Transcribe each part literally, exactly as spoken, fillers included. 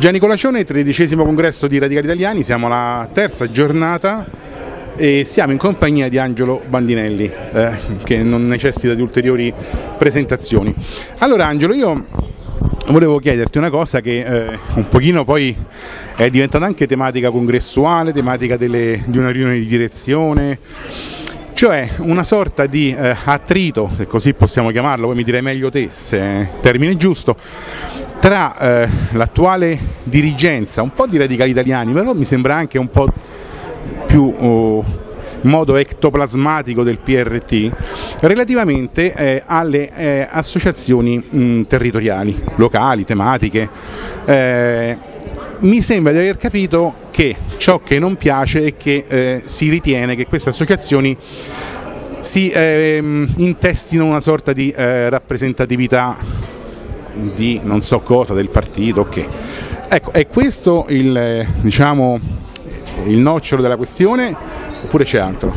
Gianni Colaccione, tredicesimo congresso di Radicali Italiani, siamo alla terza giornata e siamo in compagnia di Angelo Bandinelli, eh, che non necessita di ulteriori presentazioni. Allora Angelo, io volevo chiederti una cosa che eh, un pochino poi è diventata anche tematica congressuale, tematica delle, di una riunione di direzione, cioè una sorta di eh, attrito, se così possiamo chiamarlo, poi mi direi meglio te se è il termine giusto, tra eh, l'attuale dirigenza, un po' di Radicali Italiani, però mi sembra anche un po' più oh, in modo ectoplasmatico del P R T, relativamente eh, alle eh, associazioni mh, territoriali, locali, tematiche. Eh, mi sembra di aver capito che ciò che non piace è che eh, si ritiene che queste associazioni si eh, intestino una sorta di eh, rappresentatività di non so cosa del partito. Okay. Ecco, è questo il, diciamo, il nocciolo della questione oppure c'è altro?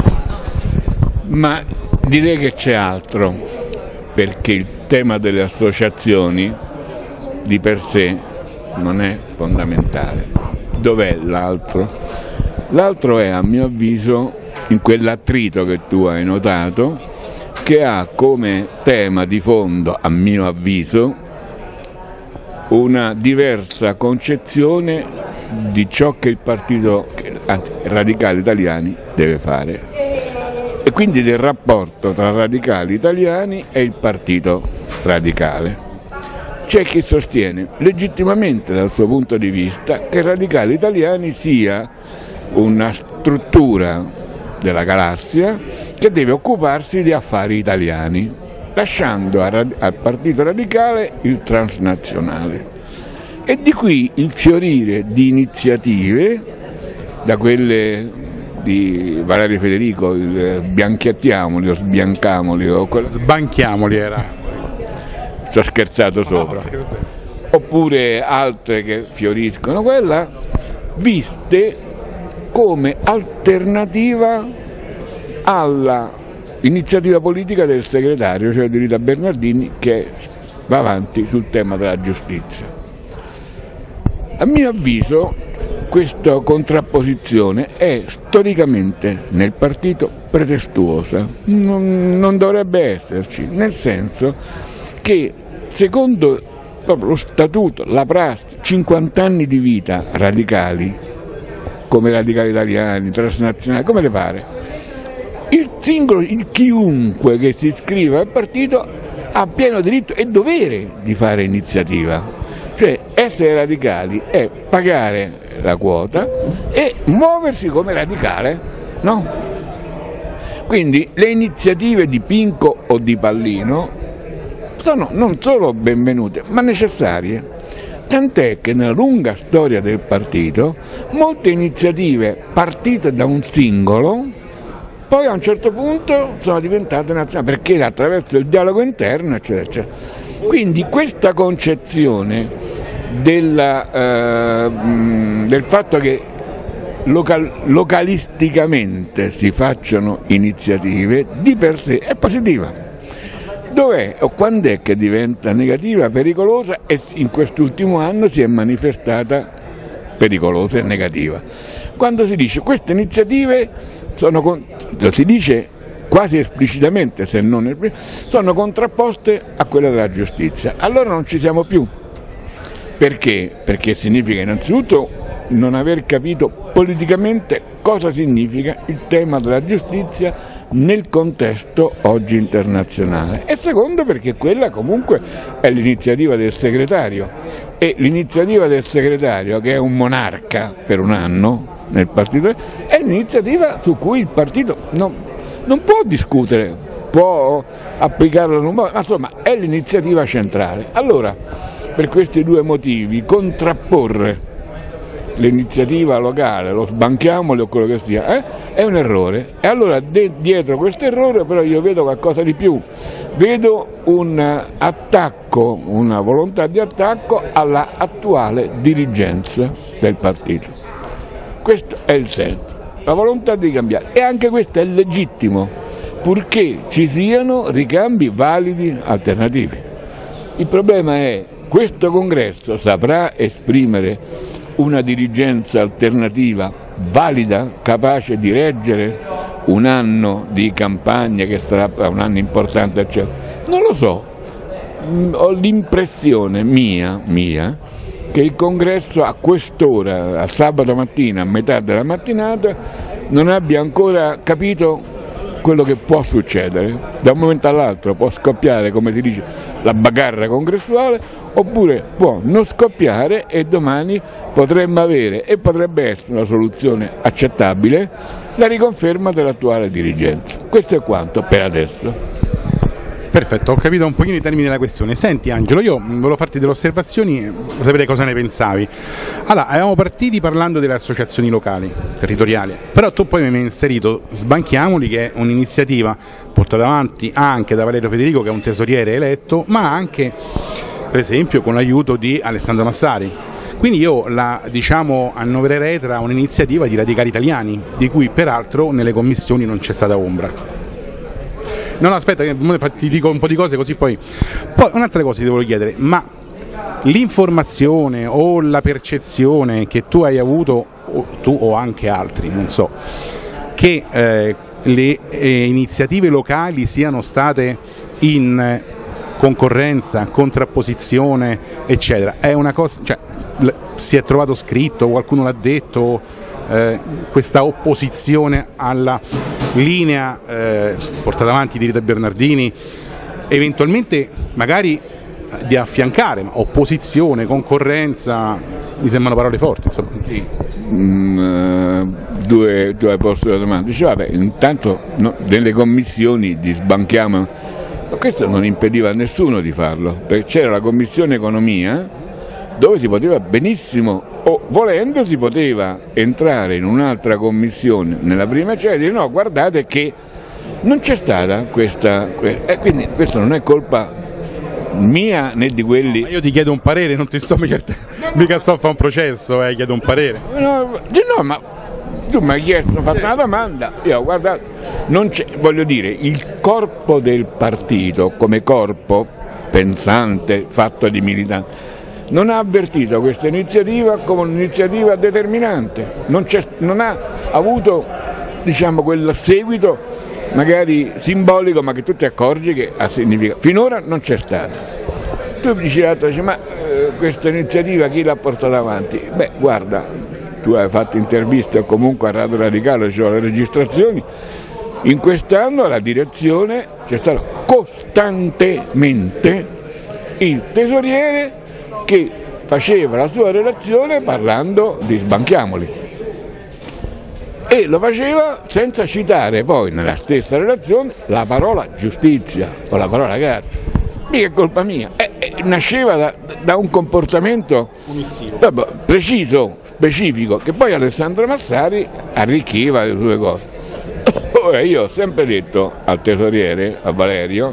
Ma direi che c'è altro, perché il tema delle associazioni di per sé non è fondamentale. Dov'è l'altro? L'altro è, a mio avviso, in quell'attrito che tu hai notato, che ha come tema di fondo, a mio avviso, una diversa concezione di ciò che il partito, anzi, Radicali Italiani deve fare, e quindi del rapporto tra Radicali Italiani e il partito radicale. C'è chi sostiene legittimamente dal suo punto di vista che Radicali Italiani sia una struttura della galassia che deve occuparsi di affari italiani, lasciando al Partito Radicale il transnazionale. E di qui il fiorire di iniziative, da quelle di Valerio Federico, il bianchiattiamoli o sbiancamoli o quella... Sbanchiamoli era. Ci ho scherzato sopra. Oppure altre che fioriscono, quella viste come alternativa alla iniziativa politica del segretario, cioè di Rita Bernardini, che va avanti sul tema della giustizia. A mio avviso questa contrapposizione è storicamente nel partito pretestuosa, non, non dovrebbe esserci, nel senso che secondo proprio lo statuto, la prassi, cinquanta anni di vita radicali, come Radicali Italiani, transnazionali, come le pare, il singolo, il chiunque che si iscrive al partito ha pieno diritto e dovere di fare iniziativa, cioè essere radicali è pagare la quota e muoversi come radicale, no? Quindi le iniziative di Pinco o di Pallino sono non solo benvenute ma necessarie, tant'è che nella lunga storia del partito molte iniziative partite da un singolo poi a un certo punto sono diventate nazionali, perché attraverso il dialogo interno, eccetera, eccetera. Quindi questa concezione della, eh, del fatto che local, localisticamente si facciano iniziative di per sé è positiva. Dov'è o quando è che diventa negativa, pericolosa, e in quest'ultimo anno si è manifestata pericolosa e negativa? Quando si dice queste iniziative sono, lo si dice quasi esplicitamente, se non esplicitamente, sono contrapposte a quelle della giustizia, allora non ci siamo più. Perché? Perché significa innanzitutto non aver capito politicamente cosa significa il tema della giustizia nel contesto oggi internazionale, e secondo perché quella comunque è l'iniziativa del segretario, e l'iniziativa del segretario, che è un monarca per un anno nel partito, è l'iniziativa su cui il partito non, non può discutere, può applicarla, ma insomma è l'iniziativa centrale. Allora, per questi due motivi, contrapporre l'iniziativa locale, lo sbanchiamoli o quello che sia, eh, è un errore. E allora de- dietro questo errore però io vedo qualcosa di più, vedo un attacco, una volontà di attacco alla attuale dirigenza del partito. Questo è il senso, la volontà di cambiare, e anche questo è legittimo, purché ci siano ricambi validi alternativi. Il problema è questo congresso saprà esprimere una dirigenza alternativa valida, capace di reggere un anno di campagna che sarà un anno importante, eccetera. Non lo so, ho l'impressione mia, mia che il congresso a quest'ora, a sabato mattina, a metà della mattinata, non abbia ancora capito quello che può succedere. Da un momento all'altro può scoppiare, come si dice, la bagarra congressuale, oppure può non scoppiare e domani potremmo avere, e potrebbe essere una soluzione accettabile, la riconferma dell'attuale dirigenza. Questo è quanto per adesso. Perfetto, ho capito un pochino i termini della questione. Senti Angelo, io volevo farti delle osservazioni, sapere cosa ne pensavi. Allora, eravamo partiti parlando delle associazioni locali, territoriali, però tu poi mi hai inserito Sbanchiamoli, che è un'iniziativa portata avanti anche da Valerio Federico, che è un tesoriere eletto, ma anche per esempio con l'aiuto di Alessandro Massari. Quindi io la diciamo, annovererei tra un'iniziativa di radicali italiani, di cui peraltro nelle commissioni non c'è stata ombra. No, no, aspetta, ti dico un po' di cose così poi... Poi un'altra cosa ti devo chiedere, ma l'informazione o la percezione che tu hai avuto, o tu o anche altri, non so, che eh, le eh, iniziative locali siano state in concorrenza, contrapposizione, eccetera, è una cosa... Cioè, si è trovato scritto, qualcuno l'ha detto, eh, questa opposizione alla linea eh, portata avanti di Rita Bernardini, eventualmente magari di affiancare, ma opposizione, concorrenza, mi sembrano parole forti, insomma. Sì. Mm, due, tu hai posto la domanda, dice vabbè, intanto no, delle commissioni di Sbanchiamo, ma questo non impediva a nessuno di farlo, perché c'era la commissione economia, dove si poteva benissimo, o volendo si poteva entrare in un'altra commissione nella prima, cioè dire no, guardate che non c'è stata questa, e quindi questo non è colpa mia né di quelli. No, ma io ti chiedo un parere, non ti sto mica, mica sto a fare un processo, eh, chiedo un parere. No, no, ma tu mi hai chiesto, ho fatto una domanda, io guardate, non c'è, voglio dire, il corpo del partito come corpo pensante, fatto di militanti, non ha avvertito questa iniziativa come un'iniziativa determinante, non, non ha avuto diciamo, quel seguito magari simbolico, ma che tu ti accorgi che ha significato. Finora non c'è stato. Tu dici l'altro, dici, ma eh, questa iniziativa chi l'ha portata avanti? Beh, guarda, tu hai fatto interviste o comunque a Radio Radicale, cioè le registrazioni, in quest'anno la direzione c'è stato costantemente il tesoriere che faceva la sua relazione parlando di Sbanchiamoli e lo faceva senza citare poi nella stessa relazione la parola giustizia o la parola gara. Mica è colpa mia, eh, eh, nasceva da, da un comportamento vabbè, preciso, specifico, che poi Alessandro Massari arricchiva le sue cose. Ora io ho sempre detto al tesoriere, a Valerio,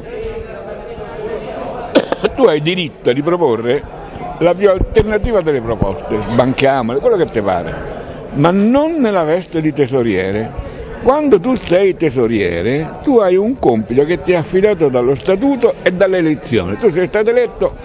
tu hai diritto di proporre la più alternativa delle proposte, Sbanchiamole, quello che ti pare, ma non nella veste di tesoriere. Quando tu sei tesoriere, tu hai un compito che ti è affidato dallo statuto e dalle elezioni. Tu sei stato eletto,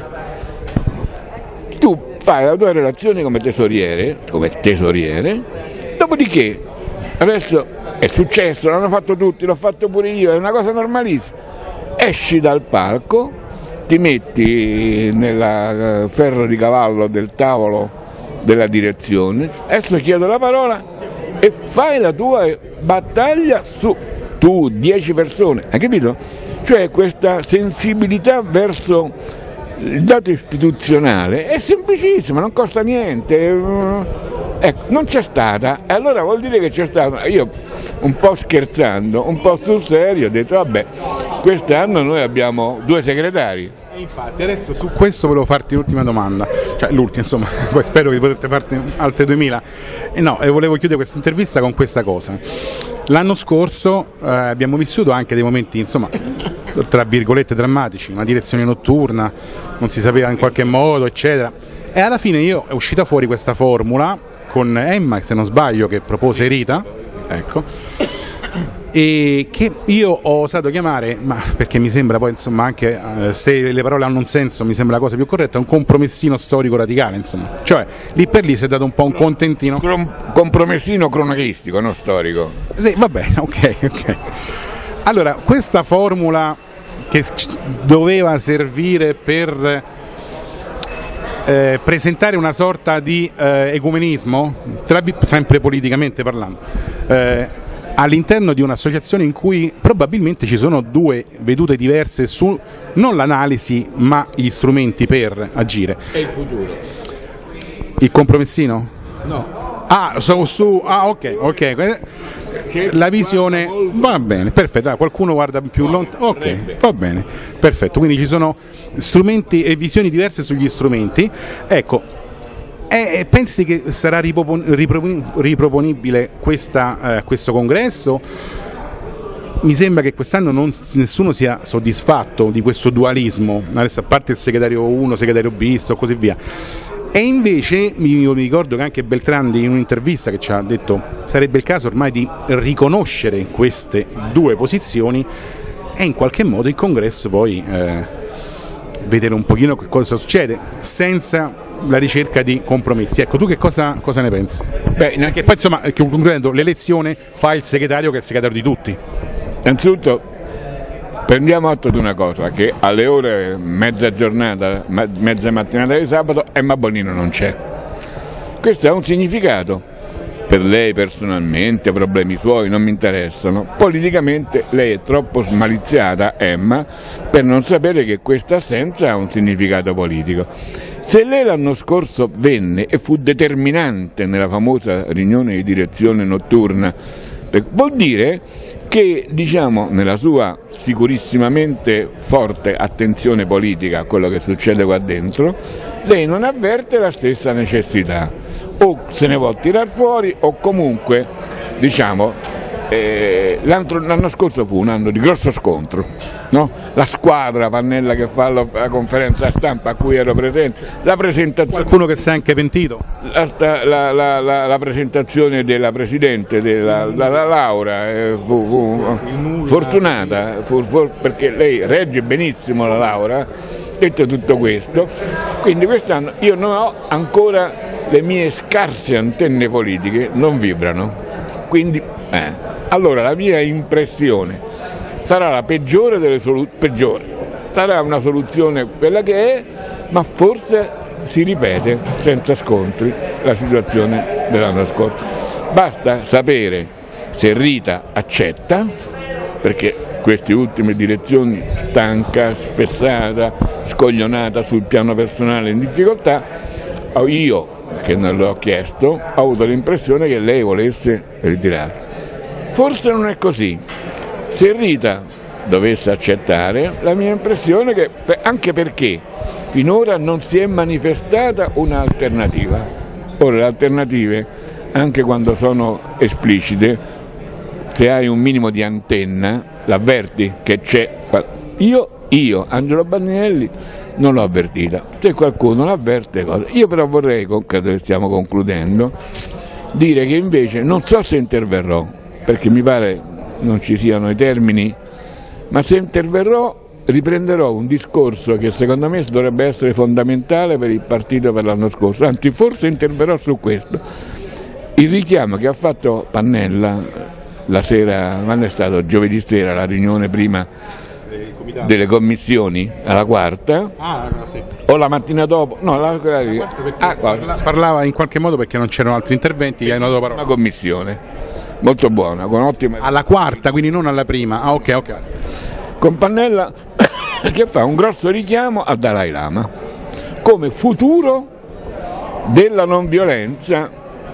tu fai la tua relazione come tesoriere, come tesoriere, dopodiché, adesso è successo, l'hanno fatto tutti, l'ho fatto pure io, è una cosa normalissima, esci dal palco, ti metti nel ferro di cavallo del tavolo della direzione, adesso chiedo la parola e fai la tua battaglia su tu, dieci persone, hai capito? Cioè questa sensibilità verso il dato istituzionale è semplicissima, non costa niente, ecco, non c'è stata, e allora vuol dire che c'è stata, io un po' scherzando, un po' sul serio ho detto vabbè, quest'anno noi abbiamo due segretari. E infatti adesso su questo volevo farti l'ultima domanda, cioè l'ultima insomma, poi spero che potete farti altre duemila, e no, e volevo chiudere questa intervista con questa cosa. L'anno scorso eh, abbiamo vissuto anche dei momenti insomma tra virgolette drammatici, una direzione notturna, non si sapeva in qualche modo eccetera, e alla fine io è uscita fuori questa formula con Emma, se non sbaglio, che propose Rita, ecco, e che io ho osato chiamare, ma perché mi sembra poi insomma anche eh, se le parole hanno un senso mi sembra la cosa più corretta, un compromessino storico radicale, insomma, cioè lì per lì si è dato un po' un contentino. Compromessino cronachistico, non storico. Sì, va bene, ok, ok. Allora, questa formula che doveva servire per eh, presentare una sorta di eh, ecumenismo, tra, sempre politicamente parlando, eh, all'interno di un'associazione in cui probabilmente ci sono due vedute diverse su non l'analisi ma gli strumenti per agire. E il futuro? Il compromessino? No. Ah, su, su ah ok, ok. La visione va bene, perfetto. Qualcuno guarda più lontano. Ok, va bene, perfetto. Quindi ci sono strumenti e visioni diverse sugli strumenti. Ecco. E pensi che sarà riproponibile questa, eh, questo congresso? Mi sembra che quest'anno non, nessuno sia soddisfatto di questo dualismo, adesso a parte il segretario uno, segretario bis o così via. E invece mi, mi ricordo che anche Beltrandi in un'intervista che ci ha detto sarebbe il caso ormai di riconoscere queste due posizioni e in qualche modo il congresso poi eh, vedere un pochino che cosa succede senza la ricerca di compromessi. Ecco, tu che cosa, cosa ne pensi? Beh, anche poi insomma, concludendo, l'elezione fa il segretario che è il segretario di tutti. Innanzitutto prendiamo atto di una cosa, che alle ore mezza giornata, mezza mattinata di sabato Emma Bonino non c'è. Questo ha un significato. Per lei personalmente, problemi suoi non mi interessano. Politicamente lei è troppo smaliziata, Emma, per non sapere che questa assenza ha un significato politico. Se lei l'anno scorso venne e fu determinante nella famosa riunione di direzione notturna, vuol dire che, diciamo, nella sua sicurissimamente forte attenzione politica a quello che succede qua dentro, lei non avverte la stessa necessità, o se ne vuol tirar fuori o comunque, diciamo, eh, l'anno scorso fu un anno di grosso scontro, no? La squadra Pannella che fa la, la conferenza stampa a cui ero presente, la presentazione, qualcuno che si è anche pentito, la, la, la, la, la presentazione della Presidente della la, la Laura eh, fu, fu fortunata fu, fu, perché lei regge benissimo la Laura. Detto tutto questo, quindi quest'anno io non ho ancora, le mie scarse antenne politiche non vibrano, quindi eh, allora la mia impressione sarà la peggiore delle soluzioni, peggiore, sarà una soluzione quella che è, ma forse si ripete senza scontri la situazione dell'anno scorso. Basta sapere se Rita accetta, perché queste ultime direzioni, stanca, sfessata, scoglionata sul piano personale in difficoltà, io, che non l'ho chiesto, ho avuto l'impressione che lei volesse ritirare. Forse non è così. Se Rita dovesse accettare, la mia impressione è che, anche perché finora non si è manifestata un'alternativa. Ora le alternative, anche quando sono esplicite, se hai un minimo di antenna, l'avverti che c'è. Io, io, Angelo Bandinelli, non l'ho avvertita. Se qualcuno l'avverte, cosa. Io però vorrei, credo che stiamo concludendo, dire che invece non so se interverrò, perché mi pare non ci siano i termini, ma se interverrò riprenderò un discorso che secondo me dovrebbe essere fondamentale per il partito per l'anno scorso, anzi forse interverrò su questo. Il richiamo che ha fatto Pannella la sera, quando è stato giovedì sera la riunione prima delle commissioni, alla quarta, ah, sì. O la mattina dopo, no, la, la, ah, parla, parlava in qualche modo perché non c'erano altri interventi, che hanno dato parola. Una commissione molto buona, con ottime... Alla quarta, quindi non alla prima, ah ok, ok. Con Pannella che fa un grosso richiamo al Dalai Lama come futuro della non violenza.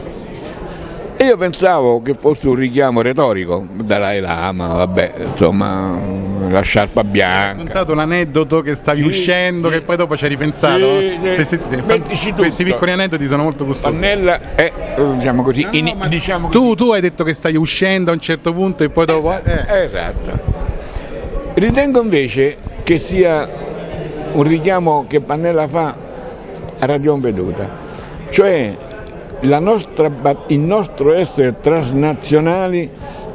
E io pensavo che fosse un richiamo retorico, Dalai Lama, vabbè, insomma, la sciarpa bianca. Ho raccontato l'aneddoto che stavi sì, uscendo, sì. Che poi dopo ci hai ripensato. Sì, sì. Sì, sì, sì. Questi piccoli aneddoti sono molto gustosi. Pannella è, diciamo così, no, in, no, diciamo tu, così. Tu hai detto che stai uscendo a un certo punto e poi dopo... Esatto, eh. esatto. Ritengo invece che sia un richiamo che Pannella fa a ragion veduta, cioè... La nostra, il nostro essere transnazionali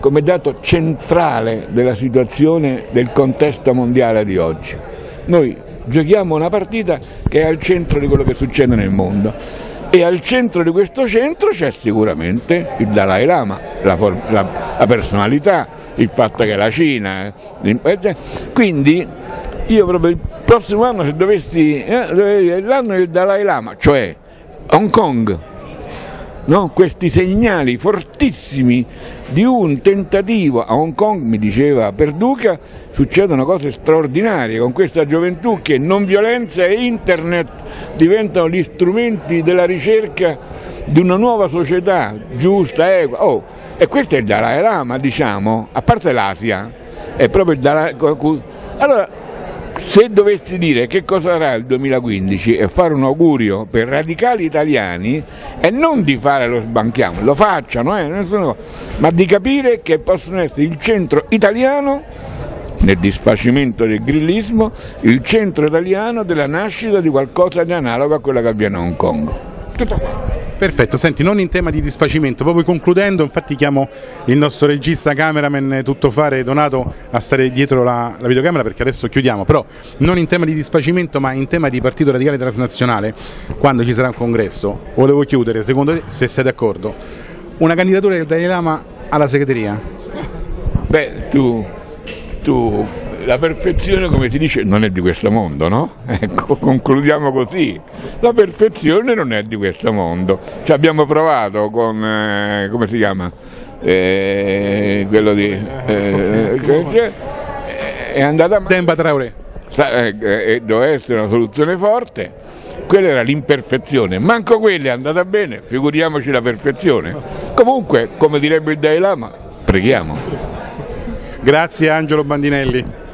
come dato centrale della situazione del contesto mondiale di oggi. Noi giochiamo una partita che è al centro di quello che succede nel mondo e al centro di questo centro c'è sicuramente il Dalai Lama, la, la, la personalità, il fatto che è la Cina, eh, quindi io proprio il prossimo anno, se dovessi, eh, l'anno del Dalai Lama, cioè Hong Kong, no? Questi segnali fortissimi di un tentativo a Hong Kong, mi diceva Perduca, succedono cose straordinarie con questa gioventù che non violenza e internet diventano gli strumenti della ricerca di una nuova società giusta, equa. Oh, e questo è il Dalai Lama, diciamo, a parte l'Asia, è proprio il Dalai Lama. Allora, se dovessi dire che cosa sarà il duemilaquindici e fare un augurio per radicali italiani è non di fare lo sbanchiamo, lo facciano, eh, nessuno, ma di capire che possono essere il centro italiano nel disfacimento del grillismo, il centro italiano della nascita di qualcosa di analogo a quello che avviene a Hong Kong. Tutto qua. Perfetto, senti, non in tema di disfacimento, proprio concludendo, infatti chiamo il nostro regista, cameraman, tuttofare Donato a stare dietro la, la videocamera perché adesso chiudiamo, però non in tema di disfacimento ma in tema di Partito Radicale Transnazionale, quando ci sarà un congresso, volevo chiudere, secondo te, se sei d'accordo, una candidatura del Dalai Lama alla segreteria? Beh, tu... tu la perfezione, come si dice, non è di questo mondo, no? Ecco, concludiamo così. La perfezione non è di questo mondo. Ci abbiamo provato con, eh, come si chiama? Eh, quello di... Eh, eh, è andata... Demba Traoré. Eh, eh, doveva essere una soluzione forte. Quella era l'imperfezione. Manco quella è andata bene, figuriamoci la perfezione. Comunque, come direbbe il Dalai Lama, preghiamo. Grazie Angelo Bandinelli.